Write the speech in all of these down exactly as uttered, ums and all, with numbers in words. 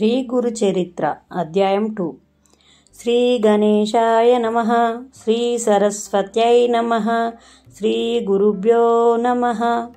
శ్రీ గురు చరిత్ర అధ్యాయం టూ. శ్రీ గణేశాయ నమః. శ్రీ సరస్వత్యై నమః. శ్రీ గురుభ్యో నమః.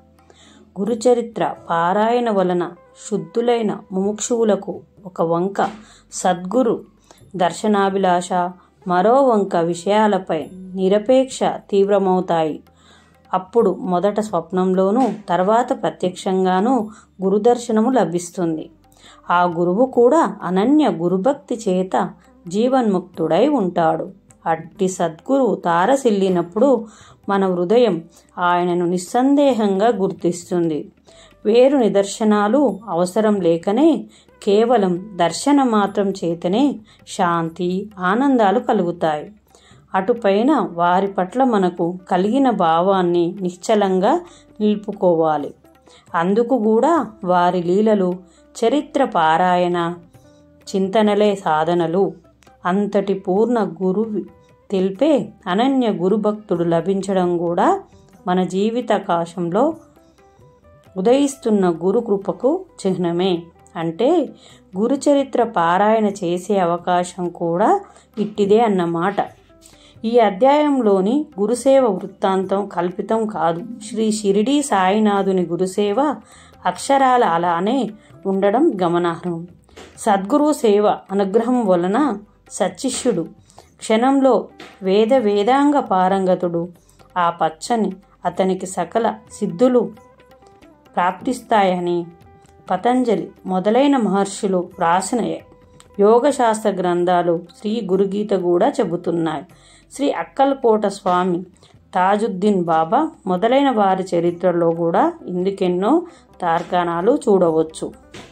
గురుచరిత్ర పారాయణ వలన శుద్ధులైన ముముక్షువులకు ఒక వంక సద్గురు దర్శనాభిలాష, మరో వంక విషయాలపై నిరపేక్ష తీవ్రమవుతాయి. అప్పుడు మొదట స్వప్నంలోనూ తర్వాత ప్రత్యక్షంగానూ గురుదర్శనము లభిస్తుంది. ఆ గురువు కూడా అనన్య గురుభక్తి చేత జీవన్ముక్తుడై ఉంటాడు. అట్టి సద్గురువు తారసిల్లినప్పుడు మన హృదయం ఆయనను నిస్సందేహంగా గుర్తిస్తుంది. వేరు నిదర్శనాలు అవసరం లేకనే కేవలం దర్శన మాత్రం చేతనే శాంతి, ఆనందాలు కలుగుతాయి. అటుపైన వారి పట్ల మనకు కలిగిన భావాన్ని నిశ్చలంగా నిలుపుకోవాలి. అందుకు కూడా వారి లీలలు, చరిత్ర పారాయణ, చింతనలే సాధనలు. అంతటి పూర్ణ గురువు తెలిపే అనన్య గురుభక్తుడు లభించడం కూడా మన జీవితాకాశంలో ఉదయిస్తున్న గురు కృపకు చిహ్నమే. అంటే గురుచరిత్ర పారాయణ చేసే అవకాశం కూడా ఇట్టిదే అన్నమాట. ఈ అధ్యాయంలోని గురుసేవ వృత్తాంతం కల్పితం కాదు. శ్రీ షిరిడీ సాయినాథుని గురుసేవ అక్షరాల అలానే ఉండడం గమనార్హం. సద్గురు సేవ అనుగ్రహం వలన సచ్చిష్యుడు క్షణంలో వేద వేదాంగ పారంగతుడు. ఆ పచ్చని అతనికి సకల సిద్ధులు ప్రాప్తిస్తాయని పతంజలి మొదలైన మహర్షులు రాసిన యోగశాస్త్ర గ్రంథాలు, శ్రీ గురుగీత కూడా చెబుతున్నాయి. శ్రీ అక్కల్కోట స్వామి, తాజుద్దీన్ బాబా మొదలైన వారి చరిత్రలో కూడా ఇందుకెన్నో తార్కాణాలు చూడవచ్చు.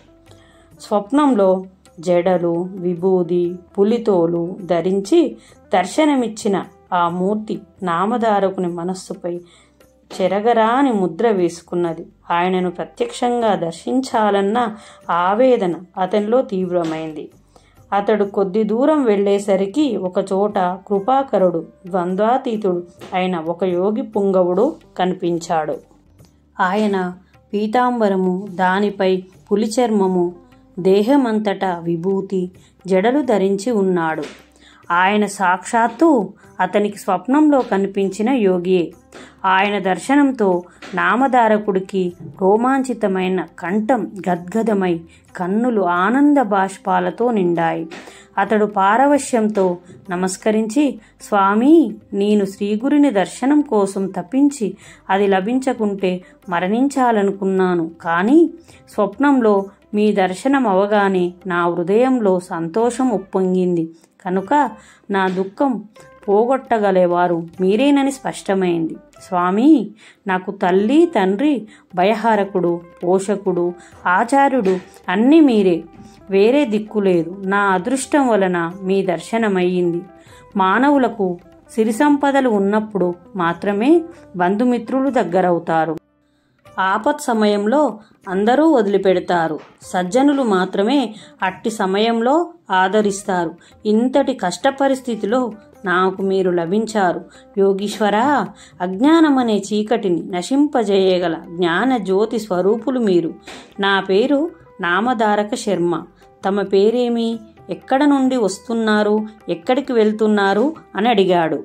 స్వప్నంలో జడలు, విభూది, పులితోలు ధరించి దర్శనమిచ్చిన ఆ మూర్తి నామధారకుని మనస్సుపై చెరగరాని ముద్ర వేసుకున్నది. ఆయనను ప్రత్యక్షంగా దర్శించాలన్న ఆవేదన అతనిలో తీవ్రమైంది. అతడు కొద్ది దూరం వెళ్లేసరికి ఒకచోట కృపాకరుడు, ద్వంద్వాతీతుడు అయిన ఒక యోగి పుంగవుడు కనిపించాడు. ఆయన పీతాంబరము, దానిపై పులిచర్మము, దేహమంతటా విభూతి, జడలు ధరించి ఉన్నాడు. ఆయన సాక్షాత్తు అతనికి స్వప్నంలో కనిపించిన యోగియే. ఆయన దర్శనంతో నామధారకుడికి రోమాంచితమైన కంఠం గద్గదమై కన్నులు ఆనంద బాష్పాలతో నిండాయి. అతడు పారవశ్యంతో నమస్కరించి, స్వామీ, నేను శ్రీగురిని దర్శనం కోసం తప్పించి అది లభించకుంటే మరణించాలనుకున్నాను. కానీ స్వప్నంలో మీ దర్శనం అవగానే నా హృదయంలో సంతోషం ఉప్పొంగింది కనుక నా దుఃఖం పోగొట్టగలేవారు మీరేనని స్పష్టమైంది. స్వామి, నాకు తల్లి, తండ్రి, భయహారకుడు, పోషకుడు, ఆచార్యుడు అన్నీ మీరే. వేరే దిక్కు లేదు. నా అదృష్టం వలన మీ దర్శనమయ్యింది. మానవులకు సిరి సంపదలు ఉన్నప్పుడు మాత్రమే బంధుమిత్రులు దగ్గరవుతారు. ఆపత్ సమయంలో అందరూ వదిలిపెడతారు. సజ్జనులు మాత్రమే అట్టి సమయంలో ఆదరిస్తారు. ఇంతటి కష్ట పరిస్థితిలో నాకు మీరు లభించారు. యోగీశ్వరా, అజ్ఞానమనే చీకటిని నశింపజేయగల జ్ఞాన జ్యోతి స్వరూపులు మీరు. నా పేరు నామధారక శర్మ. తమ పేరేమి? ఎక్కడ నుండి వస్తున్నారు? ఎక్కడికి వెళ్తున్నారు అని అడిగాడు.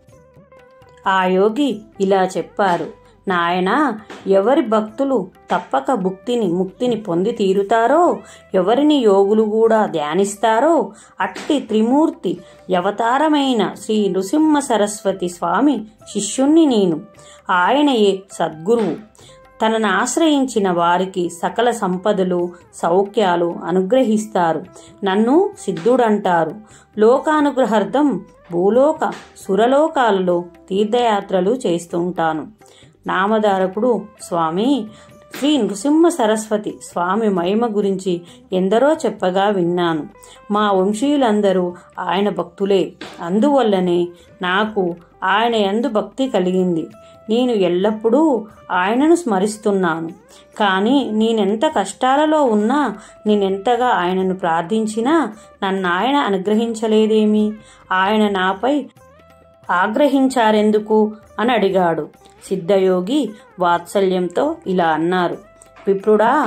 ఆ యోగి ఇలా చెప్పారు. నాయనా, ఎవరి భక్తులు తప్పక భుక్తిని ముక్తిని పొంది తీరుతారో, ఎవరిని యోగులు కూడా ధ్యానిస్తారో అట్టి త్రిమూర్తి అవతారమైన శ్రీ నృసింహ సరస్వతి స్వామి శిష్యుణ్ణి నేను. ఆయనయే సద్గురువు. తనను ఆశ్రయించిన వారికి సకల సంపదలు, సౌఖ్యాలు అనుగ్రహిస్తారు. నన్ను సిద్ధుడంటారు. లోకానుగ్రహార్థం భూలోక సురలోకాలలో తీర్థయాత్రలు చేస్తుంటాను. నామధారకుడు, స్వామి, శ్రీ నృసింహ సరస్వతి స్వామి మహిమ గురించి ఎందరో చెప్పగా విన్నాను. మా వంశీయులందరూ ఆయన భక్తులే. అందువల్లనే నాకు ఆయన యందు భక్తి కలిగింది. నేను ఎల్లప్పుడూ ఆయనను స్మరిస్తున్నాను. కానీ నేనెంత కష్టాలలో ఉన్నా, నేనెంతగా ఆయనను ప్రార్థించినా నన్ను ఆయన అనుగ్రహించలేదేమి? ఆయన నాపై ఆగ్రహించారెందుకు అని అడిగాడు. సిద్ధయోగి వాత్సల్యంతో ఇలా అన్నారు. విప్రుడా,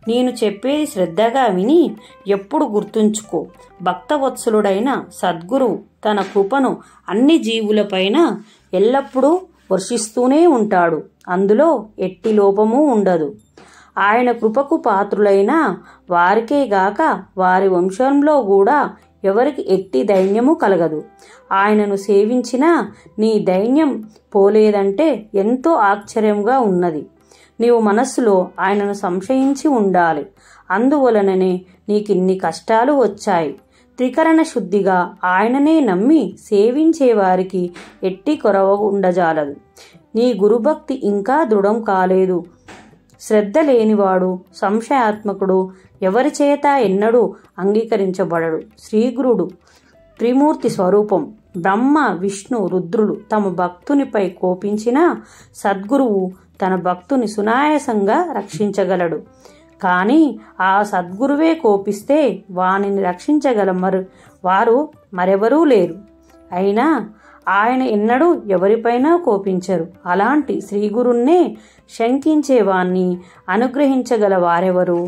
నేను చెప్పేది శ్రద్ధగా విని ఎప్పుడు గుర్తుంచుకో. భక్తవత్సలుడైన సద్గురువు తన కృపను అన్ని జీవులపైన ఎల్లప్పుడూ వర్షిస్తూనే ఉంటాడు. అందులో ఎట్టి లోపము ఉండదు. ఆయన కృపకు పాత్రులైన వారికే గాక వారి వంశంలో కూడా ఎవరికి ఎట్టి దైన్యము కలగదు. ఆయనను సేవించినా నీ దైన్యం పోలేదంటే ఎంతో ఆశ్చర్యంగా ఉన్నది. నీవు మనస్సులో ఆయనను సంశయించి ఉండాలి. అందువలననే నీకిన్ని కష్టాలు వచ్చాయి. త్రికరణ శుద్ధిగా ఆయననే నమ్మి సేవించేవారికి ఎట్టి కొరవ ఉండజాలదు. నీ గురుభక్తి ఇంకా దృఢం కాలేదు. శ్రద్ధ లేనివాడు, సంశయాత్మకుడు ఎవరి చేత ఎన్నడూ అంగీకరించబడడు. శ్రీగురుడు త్రిమూర్తి స్వరూపం. బ్రహ్మ, విష్ణు, రుద్రులు తమ భక్తునిపై కోపించిన సద్గురువు తన భక్తుని సునాయాసంగా రక్షించగలడు. కానీ ఆ సద్గురువే కోపిస్తే వానిని రక్షించగల మరు వారు మరెవరూ లేరు. అయినా ఆయన ఎన్నడూ ఎవరిపైనా కోపించరు. అలాంటి శ్రీగురున్నే శంకించేవాణ్ణి అనుగ్రహించగల వారెవరు?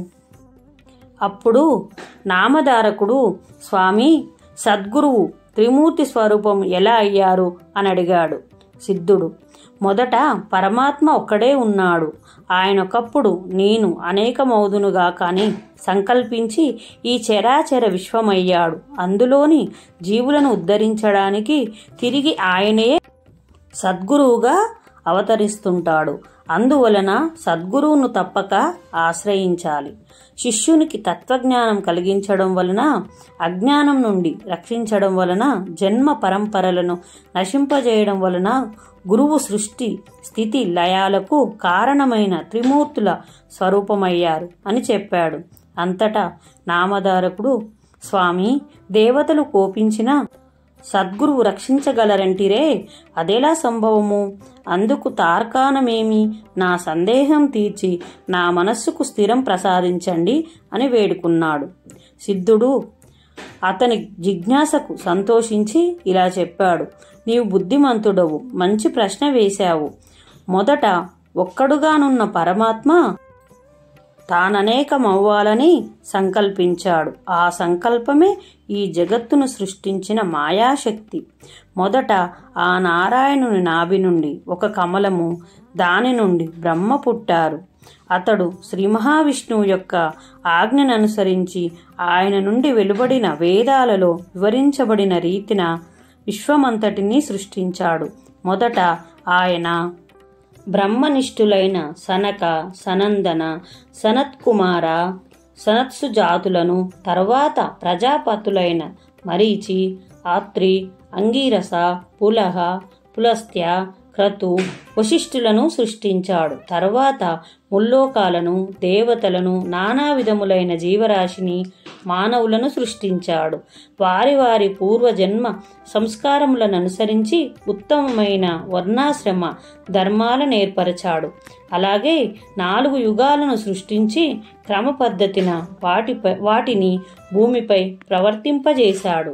అప్పుడు నామధారకుడు, స్వామి, సద్గురువు త్రిమూర్తి స్వరూపం ఎలా అయ్యారు అని అడిగాడు. సిద్ధుడు, మొదట పరమాత్మ ఒక్కడే ఉన్నాడు. ఆయనొకప్పుడు నేను అనేకమౌదునుగా కానీ సంకల్పించి ఈ చరాచర విశ్వమయ్యాడు. అందులోని జీవులను ఉద్ధరించడానికి తిరిగి ఆయనే సద్గురువుగా అవతరిస్తుంటాడు. అందువలన సద్గురువును తప్పక ఆశ్రయించాలి. శిష్యునికి తత్వజ్ఞానం కలిగించడం వలన, అజ్ఞానం నుండి రక్షించడం వలన, జన్మ పరంపరలను నశింపజేయడం వలన గురువు సృష్టి స్థితి లయాలకు కారణమైన త్రిమూర్తుల స్వరూపమయ్యారు అని చెప్పాడు. అంతటా నామధారకుడు, స్వామి, దేవతలు కోపించిన సద్గురువు రక్షించగలరంటిరే, అదెలా సంభవము? అందుకు తార్కాణమేమి? నా సందేహం తీర్చి నా మనస్సుకు స్థిరం ప్రసాదించండి అని వేడుకున్నాడు. సిద్ధుడు అతని జిజ్ఞాసకు సంతోషించి ఇలా చెప్పాడు. నీవు బుద్ధిమంతుడవు, మంచి ప్రశ్న వేశావు. మొదట ఒక్కడుగానున్న పరమాత్మ తాననేకమవ్వాలని సంకల్పించాడు. ఆ సంకల్పమే ఈ జగత్తును సృష్టించిన మాయాశక్తి. మొదట ఆ నారాయణుని నాభి నుండి ఒక కమలము, దాని నుండి బ్రహ్మ పుట్టారు. అతడు శ్రీ మహావిష్ణువు యొక్క ఆజ్ఞను అనుసరించి ఆయన నుండి వెలువడిన వేదాలలో వివరించబడిన రీతిన విశ్వమంతటినీ సృష్టించాడు. మొదట ఆయన బ్రహ్మనిష్ఠులైన సనక, సనందన, సనత్కుమార, సనత్సు జాతులను, తర్వాత ప్రజాపతులైన మరీచి, ఆత్రి, అంగీరస, పులహ, పులస్త్య, క్రతు, వశిష్ఠులను సృష్టించాడు. తర్వాత ముల్లోకాలను, దేవతలను, నానా విధములైన జీవరాశిని, మానవులను సృష్టించాడు. వారి వారి పూర్వజన్మ సంస్కారములను అనుసరించి ఉత్తమమైన వర్ణాశ్రమ ధర్మాలను ఏర్పరచాడు. అలాగే నాలుగు యుగాలను సృష్టించి క్రమ పద్ధతిన వాటిపై వాటిని భూమిపై ప్రవర్తింపజేశాడు.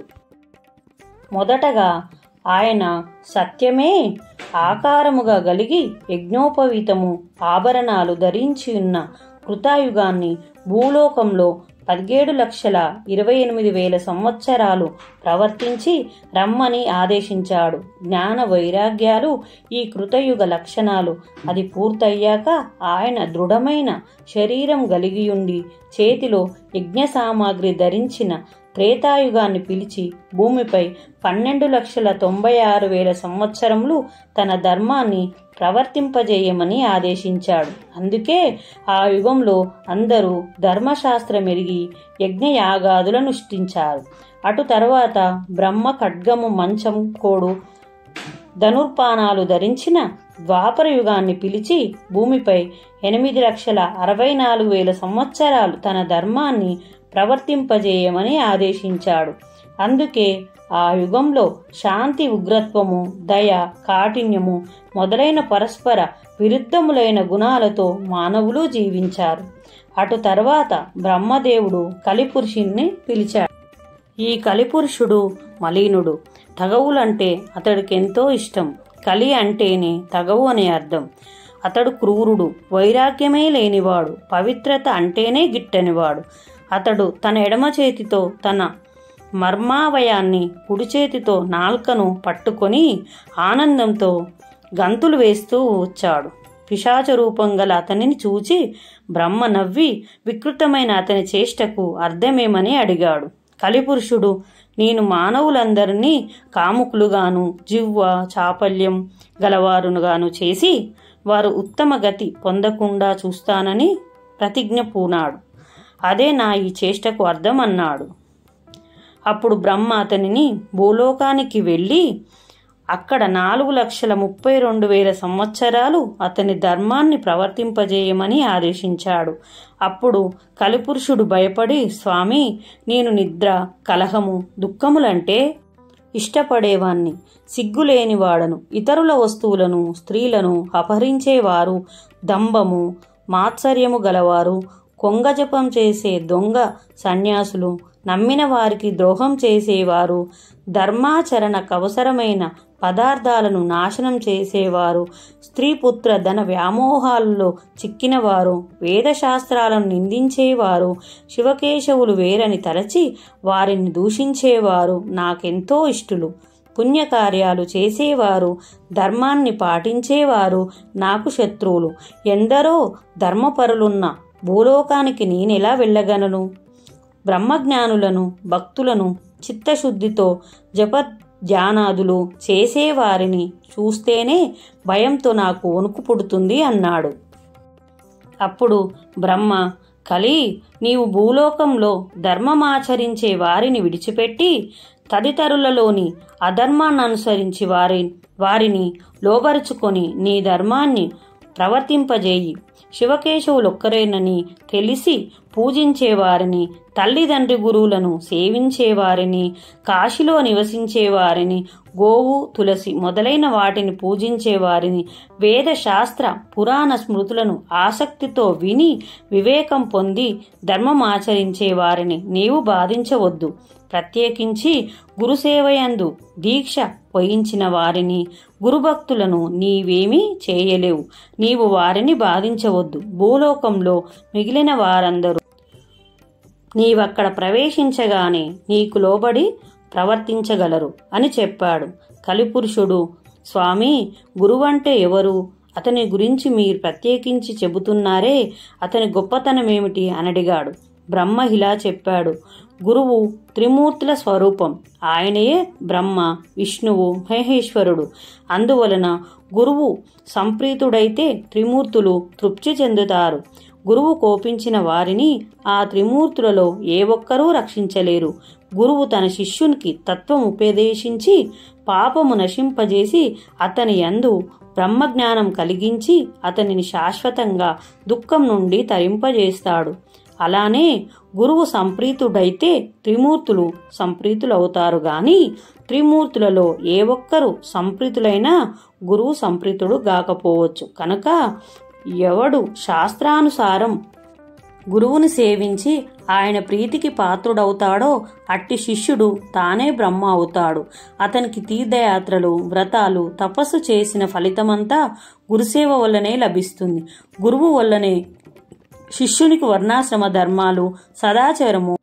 మొదటగా ఆయన సత్యమే ఆకారముగా గలిగి యజ్ఞోపవీతము ఆభరణాలు ధరించి ఉన్న కృతాయుగాన్ని భూలోకంలో పదిహేడు లక్షల ఇరవై ఎనిమిది వేల సంవత్సరాలు ప్రవర్తించి రమ్మని ఆదేశించాడు. జ్ఞాన వైరాగ్యాలు ఈ కృతయుగ లక్షణాలు. అది పూర్తయ్యాక ఆయన దృఢమైన శరీరం కలిగియుండి చేతిలో యజ్ఞ సామాగ్రి ధరించిన త్రేతాయుగాన్ని పిలిచి భూమిపై పన్నెండు లక్షల తొంభై ఆరు వేల సంవత్సరములు తన ధర్మాన్ని ప్రవర్తింపజేయమని ఆదేశించాడు. అందుకే ఆ యుగంలో అందరూ ధర్మశాస్త్రం ఎరిగి యజ్ఞయాగాదులను సృష్టించారు. అటు తర్వాత బ్రహ్మ ఖడ్గము, మంచం, కోడు, ధనుర్పానాలు ధరించిన ద్వాపర యుగాన్ని పిలిచి భూమిపై ఎనిమిది లక్షల అరవై నాలుగు వేల సంవత్సరాలు తన ధర్మాన్ని ప్రవర్తింపజేయమని ఆదేశించాడు. అందుకే ఆ యుగంలో శాంతి, ఉగ్రత్వము, దయ, కాఠిన్యము మొదలైన పరస్పర విరుద్ధములైన గుణాలతో మానవులు జీవించారు. అటు తర్వాత బ్రహ్మదేవుడు కలిపురుషుణ్ణి పిలిచాడు. ఈ కలిపురుషుడు మలీనుడు. తగవులంటే అతడికెంతో ఇష్టం. కలి అంటేనే తగవు అనే అర్థం. అతడు క్రూరుడు, వైరాగ్యమే లేనివాడు, పవిత్రత అంటేనే గిట్టనివాడు. అతడు తన ఎడమ చేతితో తన మర్మావయాన్ని, కుడి చేతితో నాల్కను పట్టుకొని ఆనందంతో గంతులు వేస్తూ వచ్చాడు. పిశాచ రూపం గల అతనిని చూచి బ్రహ్మ నవ్వి వికృతమైన అతని చేష్టకు అర్థమేమని అడిగాడు. కలిపురుషుడు, నేను మానవులందరినీ కాముకులుగాను జివ్వ చాపల్యం గలవారుగాను చేసి వారు ఉత్తమ గతి పొందకుండా చూస్తానని ప్రతిజ్ఞ పూనాడు. అదే నా ఈ చేష్టకు అర్థం అన్నాడు. అప్పుడు బ్రహ్మ అతనిని భూలోకానికి వెళ్ళి అక్కడ నాలుగు లక్షల ముప్పై రెండు వేల సంవత్సరాలు అతని ధర్మాన్ని ప్రవర్తింపజేయమని ఆదేశించాడు. అప్పుడు కలిపురుషుడు భయపడి, స్వామి, నేను నిద్ర, కలహము, దుఃఖములంటే ఇష్టపడేవాణ్ణి, సిగ్గులేనివాడను, ఇతరుల వస్తువులను స్త్రీలను అపహరించేవారు, దంభము మాత్సర్యము గలవారు, కొంగజపం చేసే దొంగ సన్యాసులు, నమ్మిన వారికి ద్రోహం చేసేవారు, ధర్మాచరణ కవసరమైన పదార్థాలను నాశనం చేసేవారు, స్త్రీపుత్ర ధన వ్యామోహాలలో చిక్కినవారు, వేదశాస్త్రాలను నిందించేవారు, శివకేశవులు వేరని తలచి వారిని దూషించేవారు నాకెంతో ఇష్టులు. పుణ్యకార్యాలు చేసేవారు, ధర్మాన్ని పాటించేవారు నాకు శత్రువులు. ఎందరో ధర్మపరులున్న భూలోకానికి నేనెలా వెళ్ళగలను? బ్రహ్మజ్ఞానులను, భక్తులను చిత్తశుద్ధితో జప ధ్యానాదులు చేసేవారిని చూస్తేనే భయంతో నాకు వణుకు పుడుతుంది అన్నాడు. అప్పుడు బ్రహ్మ, కలి, నీవు భూలోకంలో ధర్మమాచరించే వారిని విడిచిపెట్టి తదితరులలోని అధర్మాన్ని అనుసరించి వారి వారిని లోబరుచుకొని నీ ధర్మాన్ని ప్రవర్తింపజేయి. శివకేశవులొక్కరేనని తెలిసి పూజించేవారిని, తల్లిదండ్రి గురువులను సేవించేవారిని, కాశీలో నివసించేవారిని, గోవు తులసి మొదలైన వాటిని పూజించేవారిని, వేద శాస్త్ర పురాణ స్మృతులను ఆసక్తితో విని వివేకం పొంది ధర్మమాచరించేవారిని నీవు బాధించవద్దు. ప్రత్యేకించి గురుసేవయందు దీక్ష వహించిన వారిని, గురుభక్తులను నీవేమీ చేయలేవు. నీవు వారిని బాధించవద్దు. భూలోకంలో మిగిలిన వారందరూ నీవక్కడ ప్రవేశించగానే నీకు లోబడి ప్రవర్తించగలరు అని చెప్పాడు. కలిపురుషుడు, స్వామి, గురువంటే ఎవరు? అతని గురించి మీరు ప్రత్యేకించి చెబుతున్నారే, అతని గొప్పతనమేమిటి అని అడిగాడు. బ్రహ్మ ఇలా చెప్పాడు. గురువు త్రిమూర్తుల స్వరూపం. ఆయనయే బ్రహ్మ, విష్ణువు, మహేశ్వరుడు. అందువలన గురువు సంప్రీతుడైతే త్రిమూర్తులు తృప్తి చెందుతారు. గురువు కోపించిన వారిని ఆ త్రిమూర్తులలో ఏ ఒక్కరూ రక్షించలేరు. గురువు తన శిష్యునికి తత్వం ఉపదేశించి పాపము నశింపజేసి అతని యందు బ్రహ్మజ్ఞానం కలిగించి అతనిని శాశ్వతంగా దుఃఖం నుండి తరింపజేస్తాడు. అలానే గురువు సంప్రీతుడైతే త్రిమూర్తులు సంప్రీతులవుతారు గాని త్రిమూర్తులలో ఏ ఒక్కరు సంప్రీతులైనా గురువు సంప్రీతుడు గాకపోవచ్చు. కనుక ఎవడు శాస్త్రానుసారం గురువుని సేవించి ఆయన ప్రీతికి పాత్రుడవుతాడో అట్టి శిష్యుడు తానే బ్రహ్మ అవుతాడు. అతనికి తీర్థయాత్రలు, వ్రతాలు, తపస్సు చేసిన ఫలితమంతా గురుసేవ వల్లనే లభిస్తుంది. గురువు వల్లనే శిష్యునికి వర్ణాశ్రమ ధర్మాలు, సదాచారము,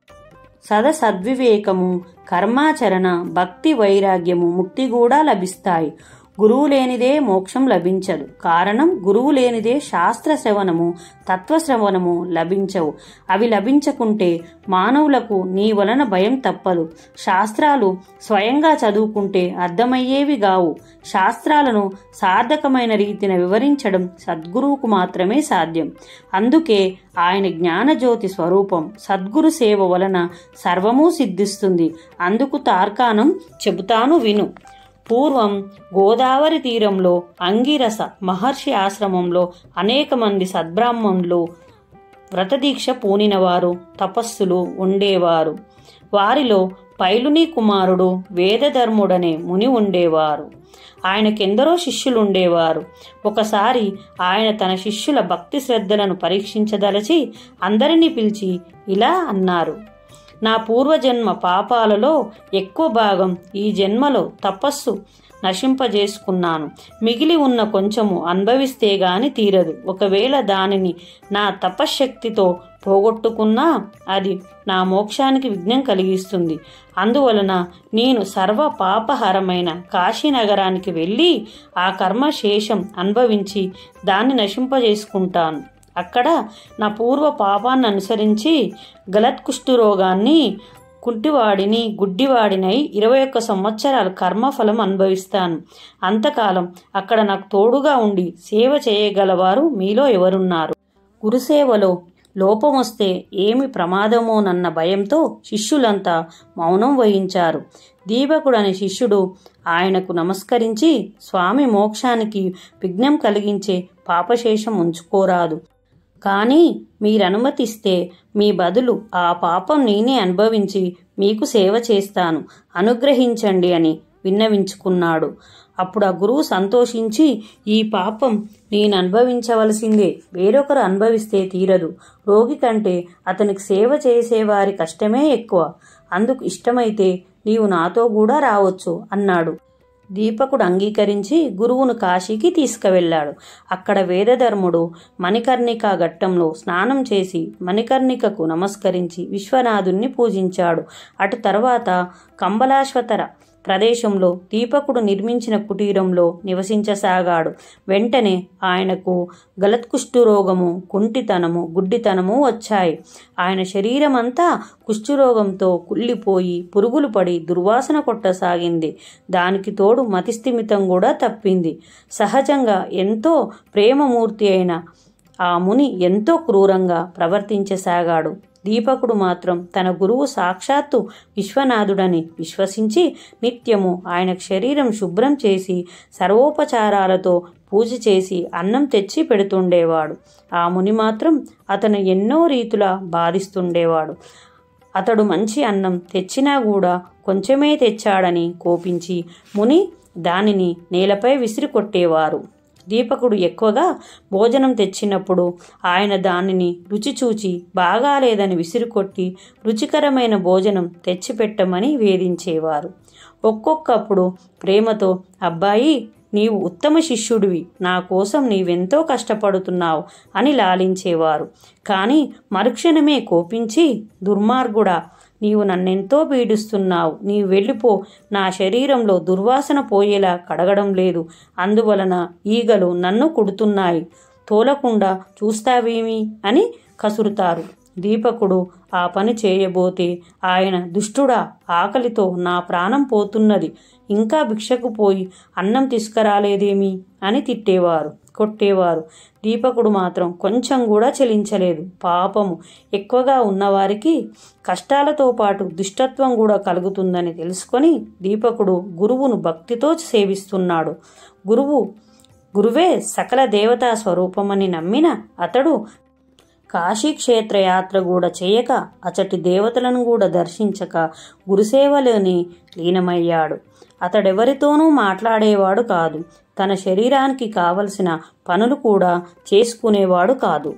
సదసద్వివేకము, కర్మాచరణ, భక్తి, వైరాగ్యము, ముక్తి కూడా లభిస్తాయి. గురువు లేనిదే మోక్షం లభించదు. కారణం, గురువు లేనిదే శాస్త్ర శ్రవణము, తత్వశ్రవణము లభించవు. అవి లభించకుంటే మానవులకు నీ వలన భయం తప్పదు. శాస్త్రాలు స్వయంగా చదువుకుంటే అర్థమయ్యేవి గావు. శాస్త్రాలను సార్థకమైన రీతిన వివరించడం సద్గురువుకు మాత్రమే సాధ్యం. అందుకే ఆయన జ్ఞానజ్యోతి స్వరూపం. సద్గురు సేవ వలన సర్వమూ సిద్ధిస్తుంది. అందుకు తార్కాణం చెబుతాను విను. పూర్వం గోదావరి తీరంలో అంగిరస మహర్షి ఆశ్రమంలో అనేక మంది సద్బ్రాహ్మణులు వ్రతదీక్ష పూనినవారు, తపస్సులు ఉండేవారు. వారిలో పైలుని కుమారుడు వేదధర్ముడనే ముని ఉండేవారు. ఆయనకెందరో శిష్యులుండేవారు. ఒకసారి ఆయన తన శిష్యుల భక్తి శ్రద్ధలను పరీక్షించదలచి అందరినీ పిలిచి ఇలా అన్నారు. నా పూర్వజన్మ పాపాలలో ఎక్కువ భాగం ఈ జన్మలో తపస్సు నశింపజేసుకున్నాను. మిగిలి ఉన్న కొంచెము అనుభవిస్తే గాని తీరదు. ఒకవేళ దానిని నా తపశ్శక్తితో పోగొట్టుకున్నా అది నా మోక్షానికి విఘ్నం కలిగిస్తుంది. అందువలన నేను సర్వ పాపహరమైన కాశీనగరానికి వెళ్ళి ఆ కర్మశేషం అనుభవించి దాన్ని నశింపజేసుకుంటాను. అక్కడ నా పూర్వ పాపాన్ని అనుసరించి గలత్కుష్టు రోగాన్ని కుంటివాడిని గుడ్డివాడినై ఇరవై ఒక్క సంవత్సరాల కర్మఫలం అనుభవిస్తాను. అంతకాలం అక్కడ నాకు తోడుగా ఉండి సేవ చేయగలవారు మీలో ఎవరున్నారు? గురుసేవలో లోపమొస్తే ఏమి ప్రమాదమోనన్న భయంతో శిష్యులంతా మౌనం వహించారు. దీపకుడనే శిష్యుడు ఆయనకు నమస్కరించి, స్వామి, మోక్షానికి విఘ్నం కలిగించే పాపశేషం ఉంచుకోరాదు. కానీ మీరనుమతిస్తే మీ బదులు ఆ పాపం నేనే అనుభవించి మీకు సేవ చేస్తాను, అనుగ్రహించండి అని విన్నవించుకున్నాడు. అప్పుడు ఆ గురువు సంతోషించి, ఈ పాపం నేను అనుభవించవలసిందే, వేరొకరు అనుభవిస్తే తీరదు. రోగి కంటే అతనికి సేవ చేసేవారి కష్టమే ఎక్కువ. అందుకు ఇష్టమైతే నీవు నాతో కూడా రావచ్చు అన్నాడు. దీపకుడు అంగీకరించి గురువును కాశీకి తీసుకువెళ్ళాడు. అక్కడ వేదధర్ముడు మణికర్ణికా ఘట్టంలో స్నానం చేసి మణికర్ణికకు నమస్కరించి విశ్వనాథుణ్ణి పూజించాడు. అటు తర్వాత కంబలాశ్వతర ప్రదేశంలో దీపకుడు నిర్మించిన కుటీరంలో నివసించసాగాడు. వెంటనే ఆయనకు గలత్కుష్ఠురోగము, కుంటితనము, గుడ్డితనము వచ్చాయి. ఆయన శరీరమంతా కుష్ఠురోగంతో కుళ్ళిపోయి పురుగులు పడి దుర్వాసన కొట్టసాగింది. దానికి తోడు మతిస్థిమితం కూడా తప్పింది. సహజంగా ఎంతో ప్రేమమూర్తి అయిన ఆ ముని ఎంతో క్రూరంగా ప్రవర్తించసాగాడు. దీపకుడు మాత్రం తన గురువు సాక్షాత్తు విశ్వనాథుడని విశ్వసించి నిత్యము ఆయనకు శరీరం శుభ్రం చేసి సర్వోపచారాలతో పూజ చేసి అన్నం తెచ్చి పెడుతుండేవాడు. ఆ ముని మాత్రం అతను ఎన్నో రీతులా బాధిస్తుండేవాడు. అతడు మంచి అన్నం తెచ్చినా కూడా కొంచెమే తెచ్చాడని కోపించి ముని దానిని నేలపై విసిరి కొట్టేవారు. దీపకుడు ఎక్కువగా భోజనం తెచ్చినప్పుడు ఆయన దానిని రుచి చూచి బాగాలేదని విసిరికొట్టి రుచికరమైన భోజనం తెచ్చిపెట్టమని వేధించేవారు. ఒక్కొక్కప్పుడు ప్రేమతో, అబ్బాయి, నీవు ఉత్తమ శిష్యుడివి, నా కోసం నీవెంతో కష్టపడుతున్నావు అని లాలించేవారు. కానీ మరుక్షణమే కోపించి, దుర్మార్గుడా, నీవు నన్నెంతో పీడిస్తున్నావు, నీవు వెళ్ళిపో, నా శరీరంలో దుర్వాసన పోయేలా కడగడం లేదు, అందువలన ఈగలు నన్ను కుడుతున్నాయి, తోలకుండా చూస్తావేమి అని కసురుతారు. దీపకుడు ఆ పని చేయబోతే ఆయన, దుష్టుడా, ఆకలితో నా ప్రాణం పోతున్నది, ఇంకా భిక్షకు పోయి అన్నం తీసుకురాలేదేమి అని తిట్టేవారు, కొట్టేవారు. దీపకుడు మాత్రం కొంచెం కూడా చెలించలేదు. పాపము ఎక్కువగా ఉన్నవారికి కష్టాలతో పాటు దుష్టత్వం కూడా కలుగుతుందని తెలుసుకొని దీపకుడు గురువును భక్తితో సేవిస్తున్నాడు. గురువు గురువే సకల దేవతా స్వరూపమని నమ్మిన అతడు కాశీక్షేత్ర యాత్ర కూడా చేయక, అచటి దేవతలను కూడా దర్శించక గురుసేవలోని లీనమయ్యాడు. అతడెవరితోనూ మాట్లాడేవాడు కాదు. తన శరీరానికి కావలసిన పనులు కూడా చేసుకునేవాడు కాదు.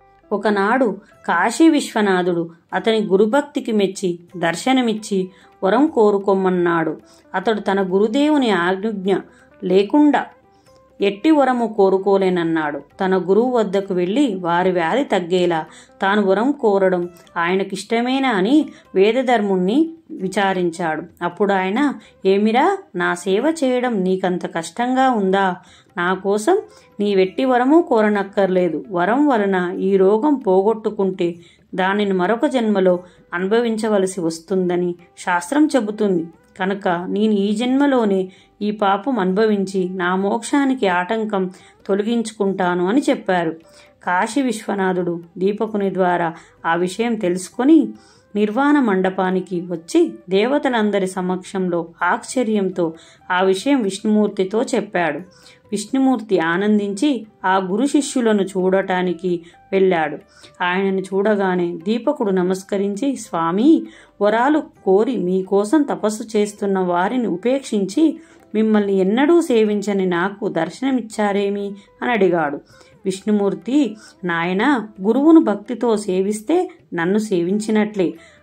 ఒకనాడు కాశీ విశ్వనాథుడు అతని గురుభక్తికి మెచ్చి దర్శనమిచ్చి వరం కోరుకోమన్నాడు. అతడు తన గురుదేవుని ఆజ్ఞ లేకుండా ఎట్టి వరము కోరుకోలేనన్నాడు. తన గురువు వద్దకు వెళ్ళి వారి వ్యాధి తగ్గేలా తాను వరం కోరడం ఆయనకిష్టమేనా అని వేదధర్ముణ్ణి విచారించాడు. అప్పుడు ఆయన, ఏమిరా, నా సేవ చేయడం నీకంత కష్టంగా ఉందా? నా కోసం నీ వెట్టి వరము కోరనక్కర్లేదు. వరం వలన ఈ రోగం పోగొట్టుకుంటే దానిని మరొక జన్మలో అనుభవించవలసి వస్తుందని శాస్త్రం చెబుతుంది. కనుక నేను ఈ జన్మలోనే ఈ పాపం అనుభవించి నా మోక్షానికి ఆటంకం తొలగించుకుంటాను అని చెప్పారు. కాశీ విశ్వనాథుడు దీపకుని ద్వారా ఆ విషయం తెలుసుకొని నిర్వాణ మండపానికి వచ్చి దేవతలందరి సమక్షంలో ఆశ్చర్యంతో ఆ విషయం విష్ణుమూర్తితో చెప్పాడు. విష్ణుమూర్తి ఆనందించి ఆ గురు శిష్యులను చూడటానికి వెళ్ళాడు. ఆయనను చూడగానే దీపకుడు నమస్కరించి, స్వామి, వరాలు కోరి మీకోసం తపస్సు చేస్తున్న వారిని ఉపేక్షించి మిమ్మల్ని ఎన్నడూ సేవించని నాకు దర్శనమిచ్చారేమి అని అడిగాడు. విష్ణుమూర్తి, నాయనా, గురువును భక్తితో సేవిస్తే నన్ను సేవించినట్లే.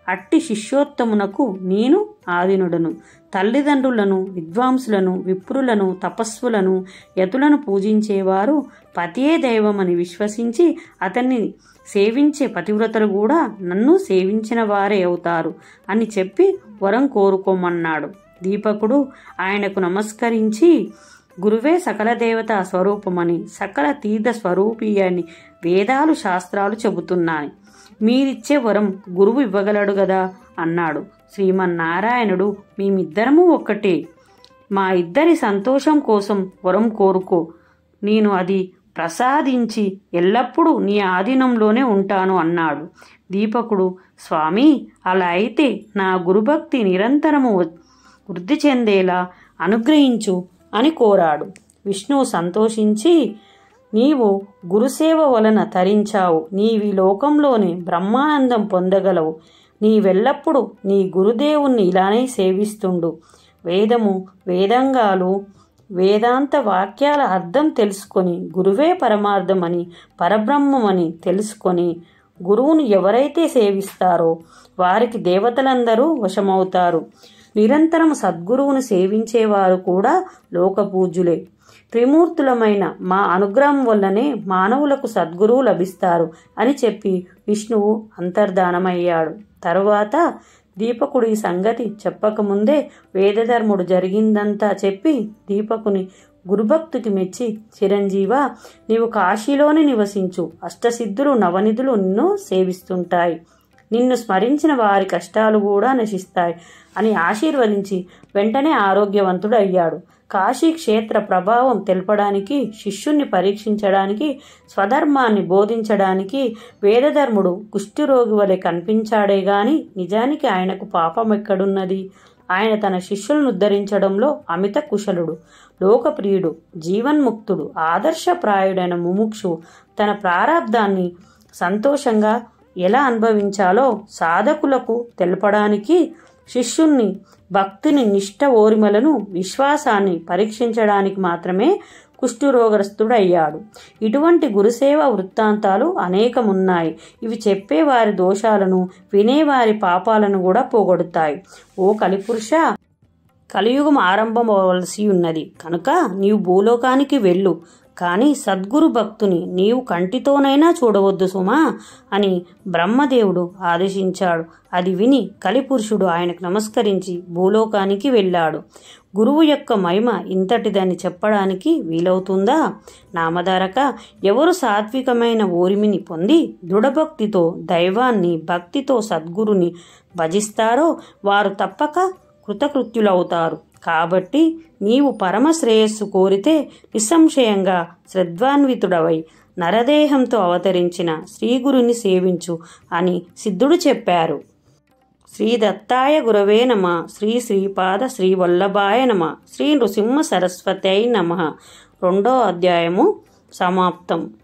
అట్టి శిష్యోత్తమునకు నేను ఆదినుడను. తల్లిదండ్రులను, విద్వాంసులను, విప్రులను, తపస్సులను, యతులను పూజించేవారు పతియే దైవమని విశ్వసించి అతన్ని సేవించే పతివ్రతలు కూడా నన్ను సేవించిన వారే అవుతారు అని చెప్పి వరం కోరుకోమన్నాడు. దీపకుడు ఆయనకు నమస్కరించి, గురువే సకల దేవతా స్వరూపమని, సకల తీర్థ స్వరూపి అని వేదాలు శాస్త్రాలు చెబుతున్నాయి. మీరిచ్చే వరం గురువు ఇవ్వగలడు గదా అన్నాడు. శ్రీమన్నారాయణుడు, మేమిద్దరము ఒక్కటే, మా ఇద్దరి సంతోషం కోసం వరం కోరుకో, నేను అది ప్రసాదించి ఎల్లప్పుడూ నీ ఆధీనంలోనే ఉంటాను అన్నాడు. దీపకుడు, స్వామి అలా అయితే నా గురుభక్తి నిరంతరము వృద్ధి చెందేలా అనుగ్రహించు అని కోరాడు. విష్ణువు సంతోషించి, నీవు గురుసేవ వలన తరించావు, నీవి లోకంలోనే బ్రహ్మానందం పొందగలవు, నీవెల్లప్పుడూ నీ గురుదేవుణ్ణి ఇలానే సేవిస్తుండు. వేదము, వేదాంగాలు, వేదాంత వాక్యాల అర్థం తెలుసుకొని గురువే పరమార్థమని, పరబ్రహ్మమని తెలుసుకొని గురువును ఎవరైతే సేవిస్తారో వారికి దేవతలందరూ వశమవుతారు. నిరంతరం సద్గురువును సేవించేవారు కూడా లోకపూజ్యులే. త్రిమూర్తులమైన మా అనుగ్రహం వల్లనే మానవులకు సద్గురువు లభిస్తారు అని చెప్పి విష్ణువు అంతర్ధానమయ్యాడు. తరువాత దీపకుడు ఈ సంగతి చెప్పకముందే వేదధర్ముడు జరిగిందంతా చెప్పి దీపకుని గురుభక్తికి మెచ్చి, చిరంజీవా, నీవు కాశీలోనే నివసించు, అష్టసిద్ధులు నవనిధులు నిన్ను సేవిస్తుంటాయి, నిన్ను స్మరించిన వారి కష్టాలు కూడా నశిస్తాయి అని ఆశీర్వదించి వెంటనే ఆరోగ్యవంతుడు అయ్యాడు. కాశీ క్షేత్ర ప్రభావం తెలపడానికి, శిష్యుణ్ణి పరీక్షించడానికి, స్వధర్మాన్ని బోధించడానికి వేదధర్ముడు కుష్ఠరోగి వలె కనిపించాడే గాని నిజానికి ఆయనకు పాపం ఎక్కడున్నది? ఆయన తన శిష్యులను ఉద్ధరించడంలో అమిత కుశలుడు, లోకప్రియుడు, జీవన్ముక్తుడు, ఆదర్శప్రాయుడైన ముముక్షు. తన ప్రారాబ్ధాన్ని సంతోషంగా ఎలా అనుభవించాలో సాధకులకు తెలపడానికి, శిష్యుణ్ణి భక్తిని, నిష్ఠ, ఓరిమలను, విశ్వాసాన్ని పరీక్షించడానికి మాత్రమే కుష్ఠరోగగ్రస్తుడయ్యాడు. ఇటువంటి గురుసేవ వృత్తాంతాలు అనేకమున్నాయి. ఇవి చెప్పేవారి దోషాలను, వినేవారి పాపాలను కూడా పోగొడతాయి. ఓ కలిపురుష, కలియుగం ఆరంభమవలసి ఉన్నది కనుక నీవు భూలోకానికి వెళ్ళు, కానీ సద్గురు భక్తుని నీవు కంటితోనైనా చూడవద్దు సుమా అని బ్రహ్మదేవుడు ఆదేశించాడు. అది విని కలిపురుషుడు ఆయనకు నమస్కరించి భూలోకానికి వెళ్ళాడు. గురువు యొక్క మహిమ ఇంతటిదని చెప్పడానికి వీలవుతుందా? నామధారక, ఎవరు సాత్వికమైన ఓరిమిని పొంది దృఢభక్తితో దైవాన్ని, భక్తితో సద్గురుని భజిస్తారో వారు తప్పక కృతకృత్యులవుతారు. కాబట్టి నీవు పరమ శ్రేయస్సు కోరితే నిస్సంశయంగా శ్రద్ధాన్వితుడవై నరదేహంతో అవతరించిన శ్రీగురుని సేవించు అని సిద్ధుడు చెప్పారు. శ్రీ దత్తాయ గురవే నమ. శ్రీ శ్రీపాద శ్రీ వల్లభాయ నమ. శ్రీ నృసింహ సరస్వతై నమ. రెండో అధ్యాయము సమాప్తం.